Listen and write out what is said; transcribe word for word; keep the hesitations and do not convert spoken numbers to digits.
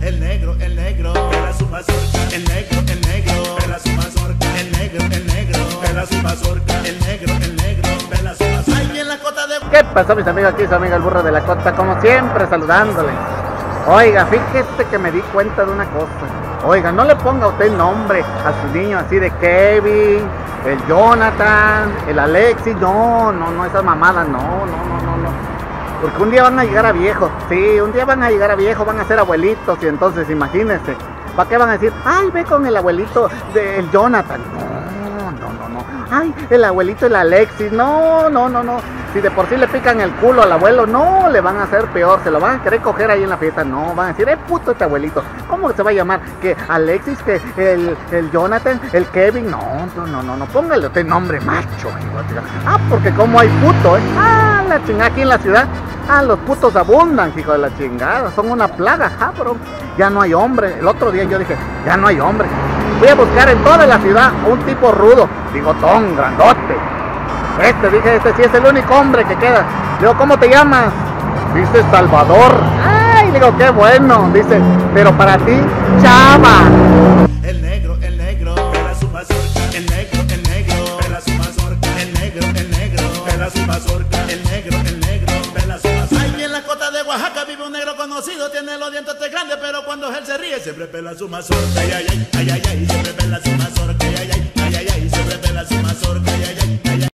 El negro, el negro, pela su mazorca. El negro, el negro, pela su mazorca. El negro, el negro, pela su mazorca. El negro, el negro, pela su mazorca. Ahí en la cota de... ¿Qué pasó, mis amigos? Aquí su amigo el burro de la Cota, como siempre, saludándole. Oiga, fíjese que me di cuenta de una cosa. Oiga, no le ponga usted nombre a su niño así de Kevin, el Jonathan, el Alexis. No, no, no, esas mamadas, no, no, no, no, no. Porque un día van a llegar a viejos. Sí, un día van a llegar a viejos, van a ser abuelitos. Y entonces, imagínense, ¿para qué van a decir? Ay, ve con el abuelito del Jonathan. No, no, no, no. Ay, el abuelito el Alexis. No, no, no, no. Si de por sí le pican el culo al abuelo, no, le van a hacer peor. Se lo van a querer coger ahí en la fiesta. No, van a decir, es puto este abuelito. ¿Cómo se va a llamar? Que Alexis, que el, el Jonathan, el Kevin. No, no, no, no, no. Póngale usted nombre macho. Ah, porque como hay puto, ¿eh? Ah, la chingada aquí en la ciudad. Ah, los putos abundan, hijo de la chingada. Son una plaga, ah, bro. Ya no hay hombre. El otro día yo dije, ya no hay hombre. Voy a buscar en toda la ciudad un tipo rudo, bigotón, grandote. Este, dije, este sí es el único hombre que queda. Digo, ¿cómo te llamas? Dice Salvador. Ay, digo, qué bueno. Dice, pero para ti, Chava. El negro, el negro, pela su mazorca. El negro, el negro, pela su mazorca. El negro, el negro, pela su mazorca. El negro, el negro, pela su mazorca. Ahí en la cota de Oaxaca vive un negro conocido. Tiene los dientes grandes, pero cuando él se ríe siempre pela su mazorca. Ay, ay, ay, ay, ay, ay, siempre pela su mazorca. Ay, ay, ay, ay, ay, ay, siempre pela su mazorca. Ay, ay, ay.